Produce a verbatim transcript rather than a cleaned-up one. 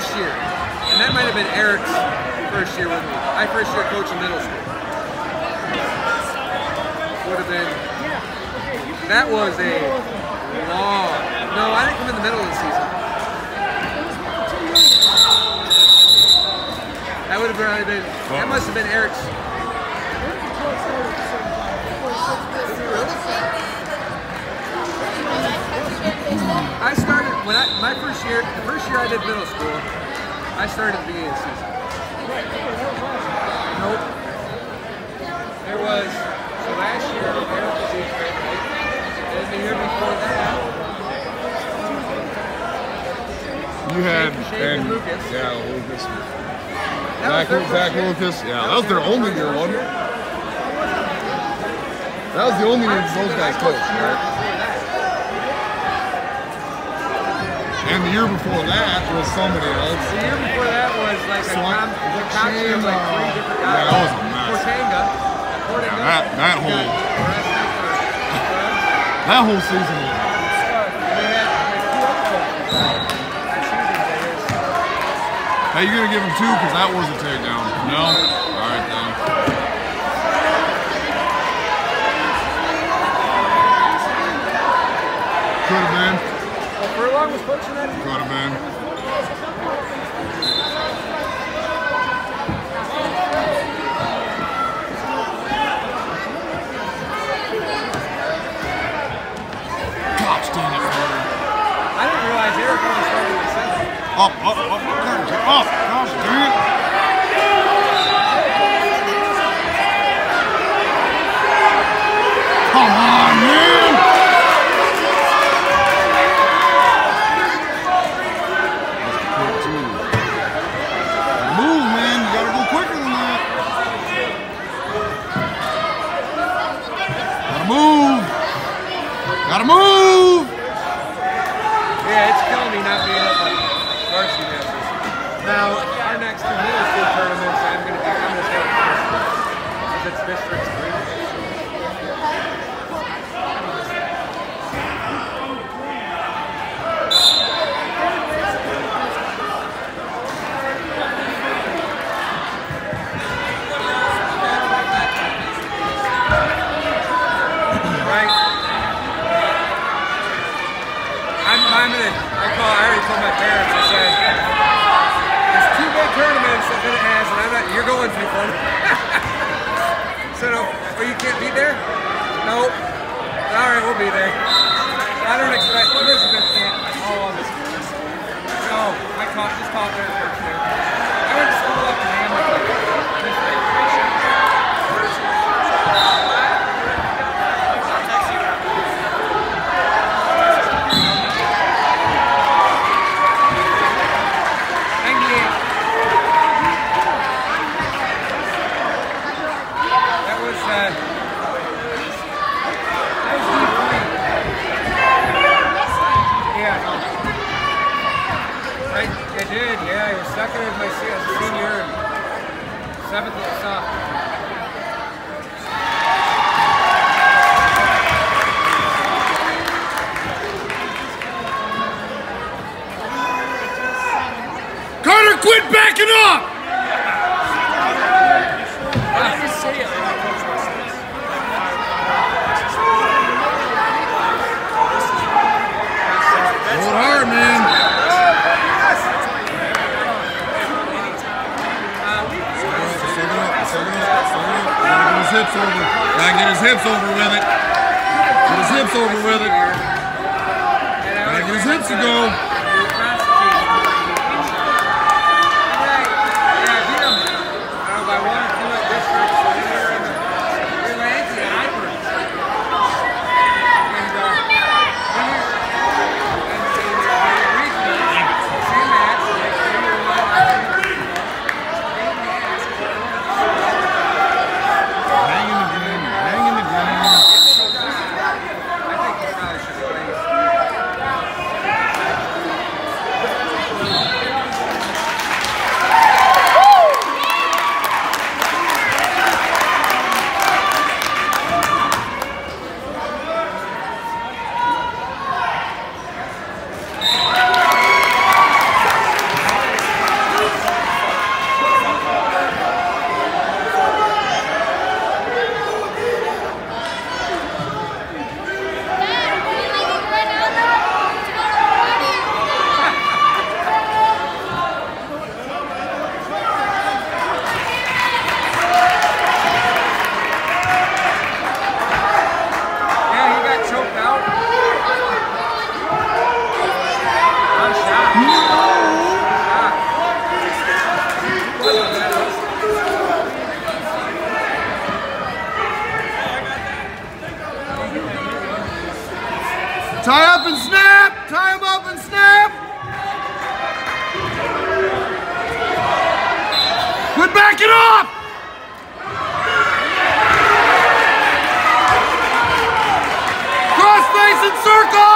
first year, and that might have been Eric's first year with me. My first year coaching middle school. Would have been, that was a long, no, I didn't come in the middle of the season. That would have probably been, that must have been Eric's. I started, when I, my first year, the first year I did middle school, I started at the beginning of the season. Nope. There was, so last year, Eric was eighth grade, right? And the year before that, you had, Shane and, Lucas. Yeah, Lucas. That Zach, was Zach Lucas, yeah, that was their only year, wasn't it? That was the only year those guys coached, right? And the year before that was somebody else. The year before that was like a, com a cocktail of like three different guys. Yeah, that was a mess. Portanga. Yeah, that, that whole, that whole season was Hey, you gonna give him two because that was a takedown? No? Alright then. Could have been. Well, Furlong was coaching that? Could have been. Gosh dang it, Carter. I didn't realize Eric only started at seven. Up, up, up, Carter, up. Gosh dang it. Come on, man. Move, man. You gotta go quicker than that. Gotta move. Gotta move. Yeah, it's killing me not being up on varsity matches. Now, our next two middle school tournaments, I'm gonna be, I'm gonna stay because it's district three. I'm gonna, I call, I already told my parents, I said, there's two big tournaments that Bennett has, and I'm not, you're going to one. So, no, oh, you can't be there? Nope. All right, we'll be there. I don't expect, Elizabeth can't, all on this. No, I taught, just taught there first year. I went to school up in Hamilton. I did, yeah. I was second as my as a senior and seventh as a sophomore. Carter, quit backing up! Hold hard, man. His hips over. Gotta get his hips over with it. Get his hips over with it. Gotta get his hips to go. Tie up and snap! Tie him up and snap! Quit backing up! Cross face and circle!